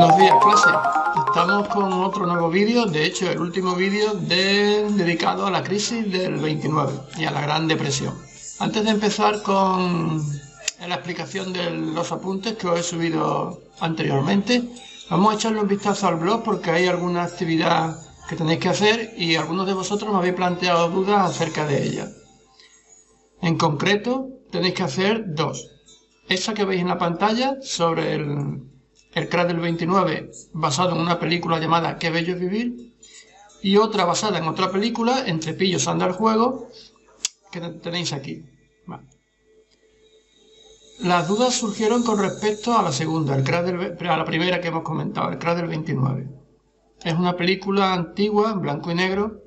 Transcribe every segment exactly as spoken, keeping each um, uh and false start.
Buenos días, clase. Estamos con otro nuevo vídeo, de hecho el último vídeo de, dedicado a la crisis del veintinueve y a la Gran Depresión. Antes de empezar con la explicación de los apuntes que os he subido anteriormente, vamos a echarle un vistazo al blog porque hay alguna actividad que tenéis que hacer y algunos de vosotros me habéis planteado dudas acerca de ella. En concreto, tenéis que hacer dos. Esa que veis en la pantalla sobre el, el crash del veintinueve basado en una película llamada Qué bello es vivir, y otra basada en otra película, Entre pillos anda el juego, que tenéis aquí. Vale. Las dudas surgieron con respecto a la segunda, el crash del, a la primera que hemos comentado, el crash del veintinueve. Es una película antigua, en blanco y negro,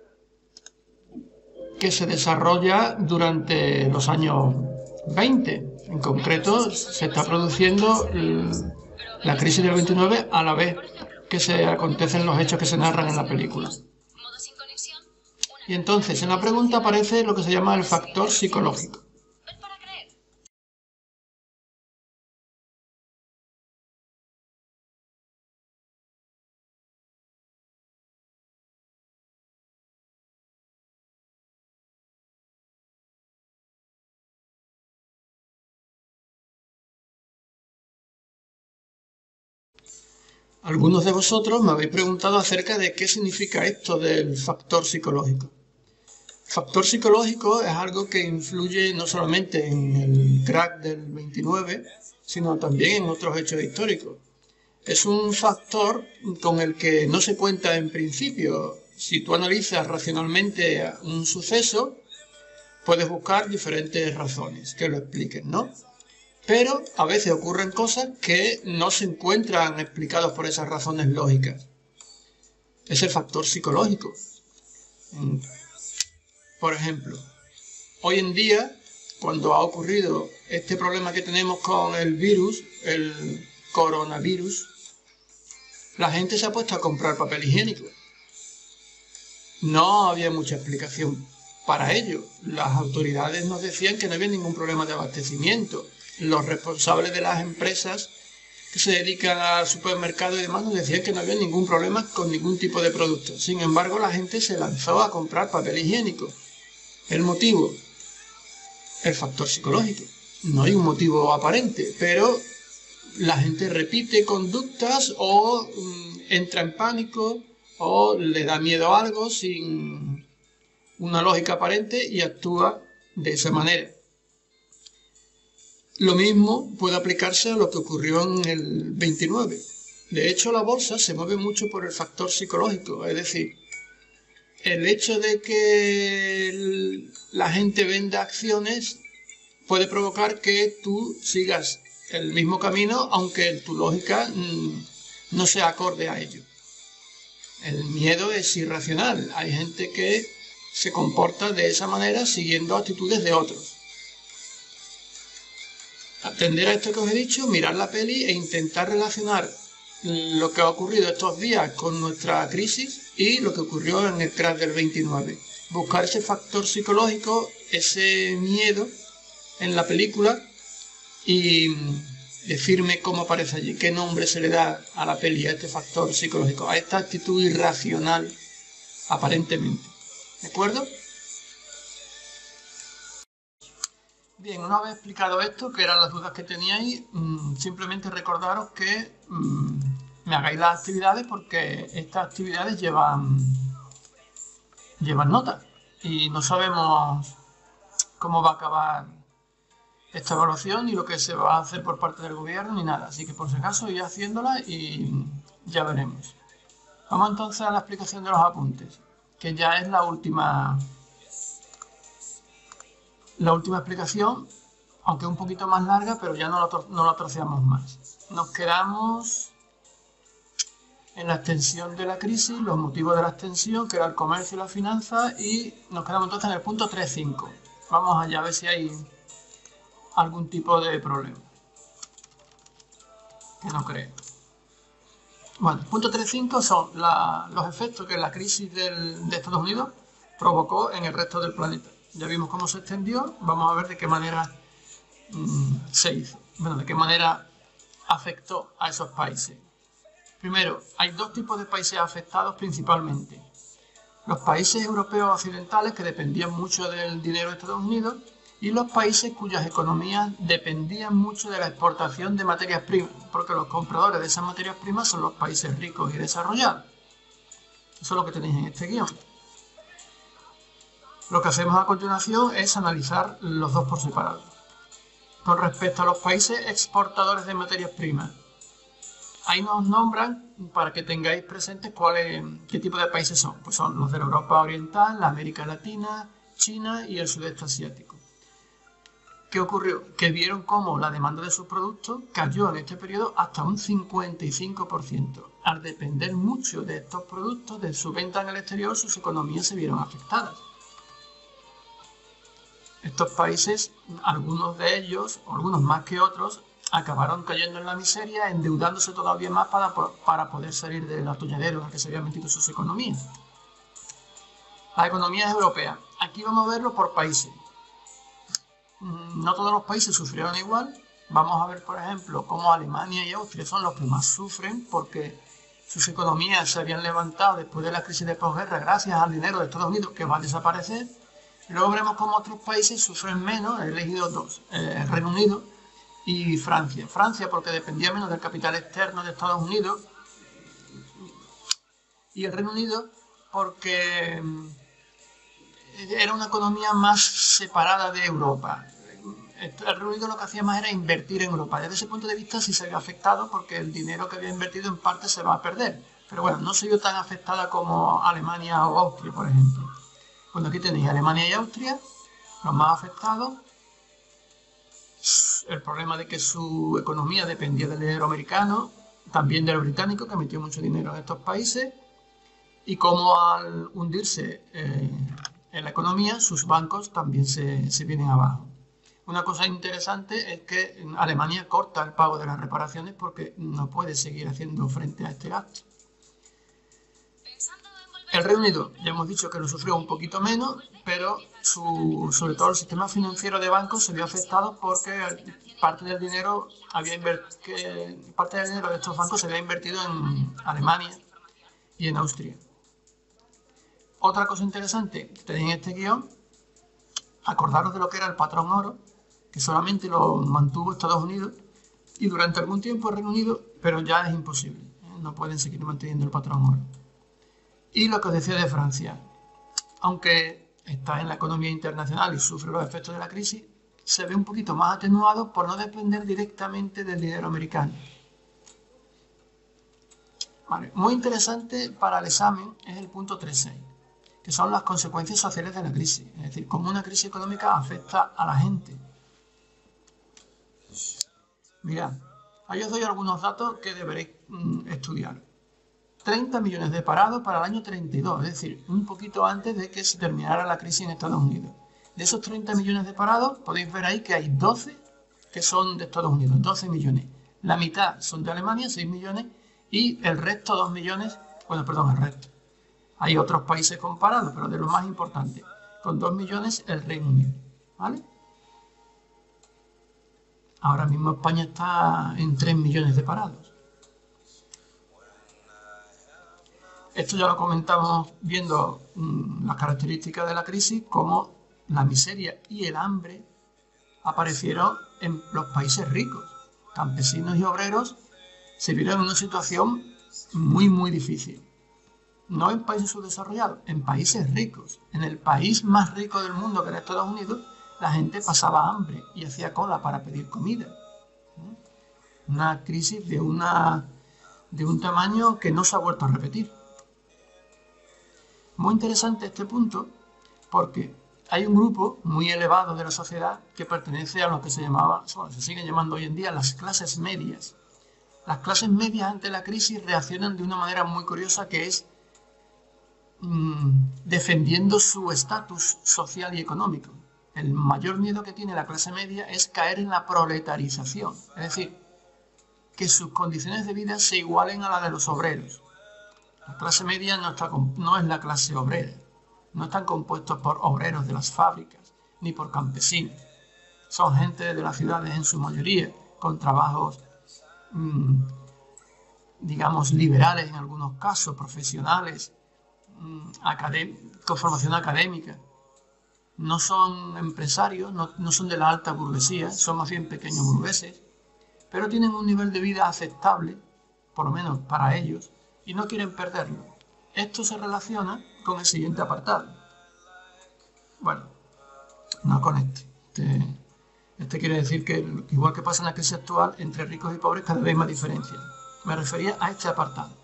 que se desarrolla durante los años veinte. En concreto, se está produciendo la crisis del veintinueve a la vez que se acontecen los hechos que se narran en la película. Y entonces, en la pregunta aparece lo que se llama el factor psicológico. Algunos de vosotros me habéis preguntado acerca de qué significa esto del factor psicológico. El factor psicológico es algo que influye no solamente en el crack del veintinueve, sino también en otros hechos históricos. Es un factor con el que no se cuenta en principio. Si tú analizas racionalmente un suceso, puedes buscar diferentes razones que lo expliquen, ¿no? Pero a veces ocurren cosas que no se encuentran explicadas por esas razones lógicas. Es el factor psicológico. Por ejemplo, hoy en día, cuando ha ocurrido este problema que tenemos con el virus, el coronavirus, la gente se ha puesto a comprar papel higiénico. No había mucha explicación para ello. Las autoridades nos decían que no había ningún problema de abastecimiento. Los responsables de las empresas que se dedican al supermercado y demás nos decían que no había ningún problema con ningún tipo de producto. Sin embargo, la gente se lanzó a comprar papel higiénico. ¿El motivo? El factor psicológico. No hay un motivo aparente, pero la gente repite conductas o um, entra en pánico o le da miedo a algo sin una lógica aparente y actúa de esa manera. Lo mismo puede aplicarse a lo que ocurrió en el veintinueve. De hecho, la bolsa se mueve mucho por el factor psicológico, es decir, el hecho de que la gente venda acciones puede provocar que tú sigas el mismo camino, aunque tu lógica mmm, no sea acorde a ello. El miedo es irracional. Hay gente que se comporta de esa manera siguiendo actitudes de otros. Atender a esto que os he dicho, mirar la peli e intentar relacionar lo que ha ocurrido estos días con nuestra crisis y lo que ocurrió en el crash del veintinueve. Buscar ese factor psicológico, ese miedo en la película y decirme cómo aparece allí, qué nombre se le da a la peli, a este factor psicológico, a esta actitud irracional aparentemente. ¿De acuerdo? Bien, una vez explicado esto, que eran las dudas que teníais, mmm, simplemente recordaros que mmm, me hagáis las actividades porque estas actividades llevan, llevan notas y no sabemos cómo va a acabar esta evaluación ni lo que se va a hacer por parte del gobierno ni nada. Así que por si acaso ir haciéndola y ya veremos. Vamos entonces a la explicación de los apuntes, que ya es la última... La última explicación, aunque un poquito más larga, pero ya no la, no la troceamos más. Nos quedamos en la extensión de la crisis, los motivos de la extensión, que era el comercio y la finanza, y nos quedamos entonces en el punto tres punto cinco. Vamos allá a ver si hay algún tipo de problema. Que no creo. Bueno, el punto tres punto cinco son la, los efectos que la crisis del, de Estados Unidos provocó en el resto del planeta. Ya vimos cómo se extendió, vamos a ver de qué manera mmm, se hizo, bueno, de qué manera afectó a esos países. Primero, hay dos tipos de países afectados principalmente. Los países europeos occidentales, que dependían mucho del dinero de Estados Unidos, y los países cuyas economías dependían mucho de la exportación de materias primas, porque los compradores de esas materias primas son los países ricos y desarrollados. Eso es lo que tenéis en este guión. Lo que hacemos a continuación es analizar los dos por separado. Con respecto a los países exportadores de materias primas, ahí nos nombran para que tengáis presentes cuáles, qué tipo de países son. Pues son los de la Europa Oriental, la América Latina, China y el Sudeste Asiático. ¿Qué ocurrió? Que vieron cómo la demanda de sus productos cayó en este periodo hasta un cincuenta y cinco por ciento. Al depender mucho de estos productos, de su venta en el exterior, sus economías se vieron afectadas. Estos países, algunos de ellos, o algunos más que otros, acabaron cayendo en la miseria, endeudándose todavía más para, para poder salir del atolladero en el que se habían metido sus economías. Las economías europeas. Aquí vamos a verlo por países. No todos los países sufrieron igual. Vamos a ver, por ejemplo, cómo Alemania y Austria son los que más sufren porque sus economías se habían levantado después de la crisis de posguerra gracias al dinero de Estados Unidos que va a desaparecer. Y luego veremos cómo otros países sufren menos. He elegido dos, eh, el Reino Unido y Francia. Francia porque dependía menos del capital externo de Estados Unidos y el Reino Unido porque era una economía más separada de Europa. El Reino Unido lo que hacía más era invertir en Europa. Desde ese punto de vista sí se vio afectado porque el dinero que había invertido en parte se va a perder. Pero bueno, no se vio tan afectada como Alemania o Austria, por ejemplo. Bueno, aquí tenéis Alemania y Austria, los más afectados. El problema de que su economía dependía del dinero americano, también del británico, que metió mucho dinero en estos países, y cómo al hundirse eh, en la economía, sus bancos también se, se vienen abajo. Una cosa interesante es que Alemania corta el pago de las reparaciones porque no puede seguir haciendo frente a este gasto. El Reino Unido, ya hemos dicho que lo sufrió un poquito menos, pero su, sobre todo el sistema financiero de bancos se vio afectado porque parte del dinero había que parte del dinero de estos bancos se había invertido en Alemania y en Austria. Otra cosa interesante que tenéis en este guión, acordaros de lo que era el patrón oro, que solamente lo mantuvo Estados Unidos y durante algún tiempo el Reino Unido, pero ya es imposible, ¿eh? No pueden seguir manteniendo el patrón oro. Y lo que os decía de Francia, aunque está en la economía internacional y sufre los efectos de la crisis, se ve un poquito más atenuado por no depender directamente del dinero americano. Vale, muy interesante para el examen es el punto tres punto seis, que son las consecuencias sociales de la crisis, es decir, cómo una crisis económica afecta a la gente. Mirad, ahí os doy algunos datos que deberéis mm, estudiar. treinta millones de parados para el año treinta y dos, es decir, un poquito antes de que se terminara la crisis en Estados Unidos. De esos treinta millones de parados, podéis ver ahí que hay doce que son de Estados Unidos, doce millones. La mitad son de Alemania, seis millones, y el resto, dos millones, bueno, perdón, el resto. Hay otros países comparados, pero de los más importantes, con dos millones el Reino Unido, ¿vale? Ahora mismo España está en tres millones de parados. Esto ya lo comentamos viendo mmm, las características de la crisis, como la miseria y el hambre aparecieron en los países ricos. Campesinos y obreros se vieron en una situación muy, muy difícil. No en países subdesarrollados, en países ricos. En el país más rico del mundo, que era Estados Unidos, la gente pasaba hambre y hacía cola para pedir comida. Una crisis de, una, de un tamaño que no se ha vuelto a repetir. Muy interesante este punto porque hay un grupo muy elevado de la sociedad que pertenece a lo que se llamaba, bueno, se siguen llamando hoy en día las clases medias. Las clases medias ante la crisis reaccionan de una manera muy curiosa, que es mmm, defendiendo su estatus social y económico. El mayor miedo que tiene la clase media es caer en la proletarización, es decir, que sus condiciones de vida se igualen a las de los obreros. La clase media no, está, no es la clase obrera, no están compuestos por obreros de las fábricas, ni por campesinos. Son gente de las ciudades en su mayoría, con trabajos mmm, digamos, liberales en algunos casos, profesionales, con formación académica. No son empresarios, no, no son de la alta burguesía, son más bien pequeños burgueses, pero tienen un nivel de vida aceptable, por lo menos para ellos, y no quieren perderlo. Esto se relaciona con el siguiente apartado. Bueno, no con este. Este, este quiere decir que, igual que pasa en la crisis actual, entre ricos y pobres cada vez hay más diferencia. Me refería a este apartado.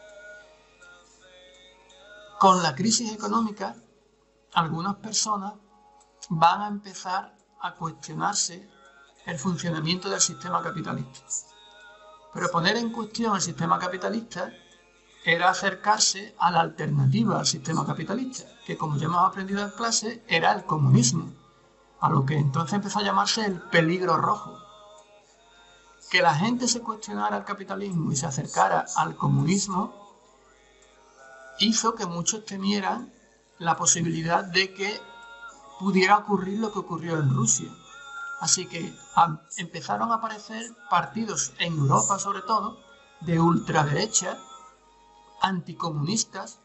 Con la crisis económica, algunas personas van a empezar a cuestionarse el funcionamiento del sistema capitalista. Pero poner en cuestión el sistema capitalista era acercarse a la alternativa al sistema capitalista, que, como ya hemos aprendido en clase, era el comunismo, a lo que entonces empezó a llamarse el peligro rojo. Que la gente se cuestionara el capitalismo y se acercara al comunismo hizo que muchos temieran la posibilidad de que pudiera ocurrir lo que ocurrió en Rusia. Así que a, empezaron a aparecer partidos en Europa, sobre todo, de ultraderecha, anticomunistas,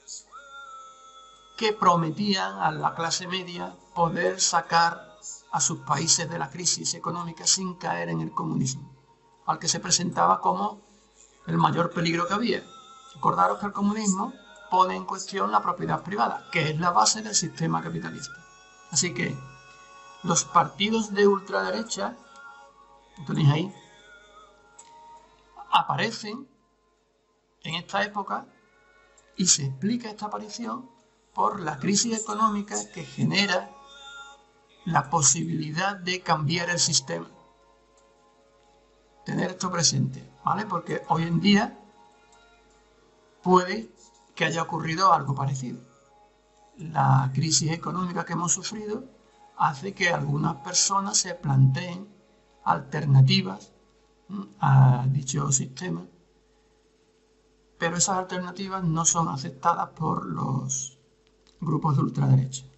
que prometían a la clase media poder sacar a sus países de la crisis económica sin caer en el comunismo, al que se presentaba como el mayor peligro que había. Recordaros que el comunismo pone en cuestión la propiedad privada, que es la base del sistema capitalista. Así que los partidos de ultraderecha, lo tenéis ahí, aparecen en esta época y se explica esta aparición por la crisis económica que genera la posibilidad de cambiar el sistema. Tener esto presente, ¿vale? Porque hoy en día puede que haya ocurrido algo parecido. La crisis económica que hemos sufrido hace que algunas personas se planteen alternativas a dicho sistema, pero esas alternativas no son aceptadas por los grupos de ultraderecha.